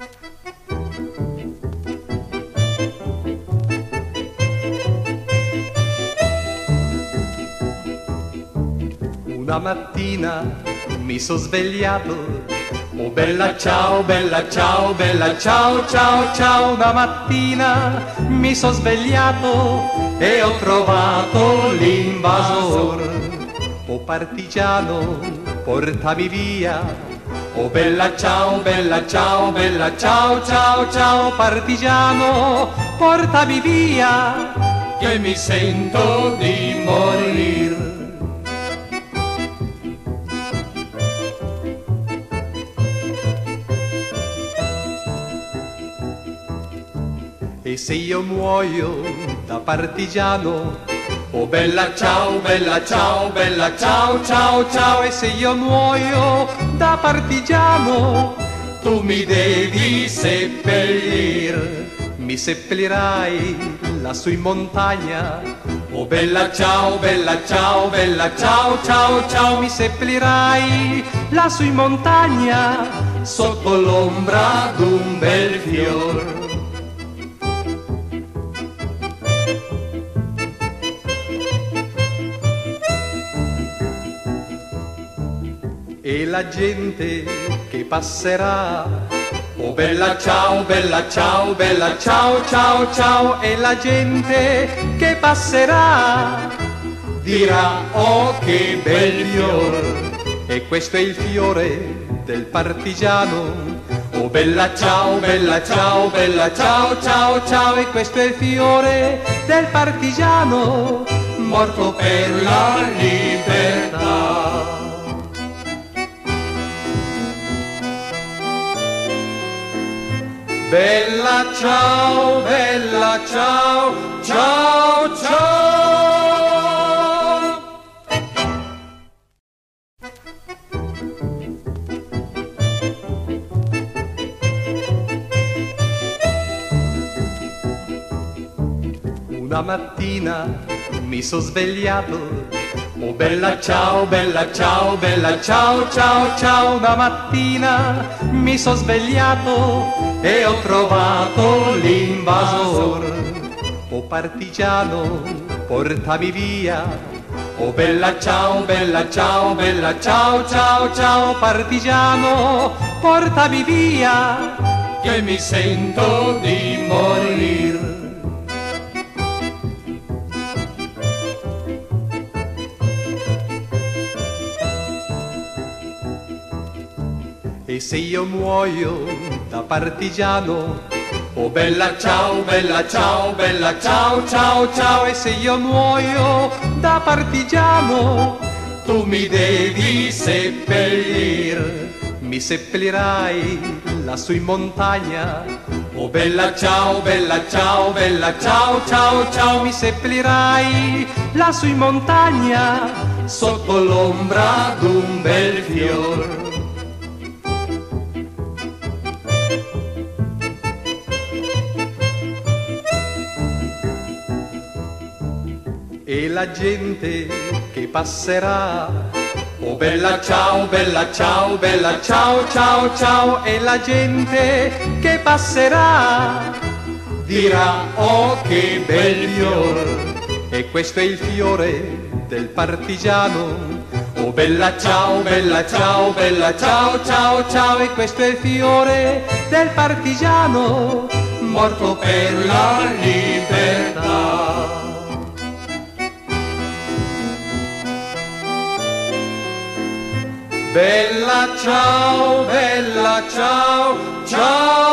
Una mattina mi sono svegliato, oh bella ciao, bella ciao, bella ciao, ciao, ciao. Una mattina mi sono svegliato e ho trovato l'invasor. Oh partigiano, portami via, oh bella ciao, bella ciao, bella ciao, ciao, ciao. Partigiano, portami via, che mi sento di morir. E se io muoio da partigiano, oh bella ciao, bella ciao, bella ciao, ciao, ciao. E se io muoio da partigiano, tu mi devi seppellir. Mi seppellirai lassù in montagna, oh bella ciao, bella ciao, bella ciao, ciao, ciao. Mi seppellirai lassù in montagna, sotto l'ombra d'un bel fior. E la gente che passerà, oh bella ciao, bella ciao, bella ciao, ciao, ciao. E la gente che passerà dirà, oh che bel fior. E questo è il fiore del partigiano, oh bella ciao, bella ciao, bella ciao, ciao, ciao. E questo è il fiore del partigiano, morto per la libertà. Bella ciao, bella ciao, ciao, ciao. Una mattina mi sono svegliato, oh bella ciao, bella ciao, bella ciao, ciao, ciao. Una mattina mi sono svegliato e ho trovato l'invasor. Oh partigiano, portami via, oh bella ciao, bella ciao, bella ciao, ciao, ciao. Partigiano, portami via, che mi sento di morir. E se io muoio da partigiano, oh bella ciao, bella ciao, bella ciao, ciao, ciao. E se io muoio da partigiano, tu mi devi seppellir. Mi seppellirai lassù in montagna, oh bella ciao, bella ciao, bella ciao, ciao, ciao. Mi seppellirai lassù in montagna, sotto l'ombra d'un bel fior. E la gente che passerà, oh bella ciao, bella ciao, bella ciao, ciao, ciao. E la gente che passerà dirà, oh che bel fior. E questo è il fiore del partigiano, oh bella ciao, bella ciao, bella ciao, ciao, ciao. E questo è il fiore del partigiano, morto per la libertà. Bella ciao, ciao.